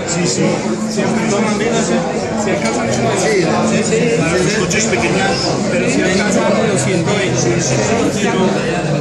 Sí, sí. Siempre toman bien, si alcanzan ese Sí, sí, sí. Los coches pequeños. pero si alcanzan los 120.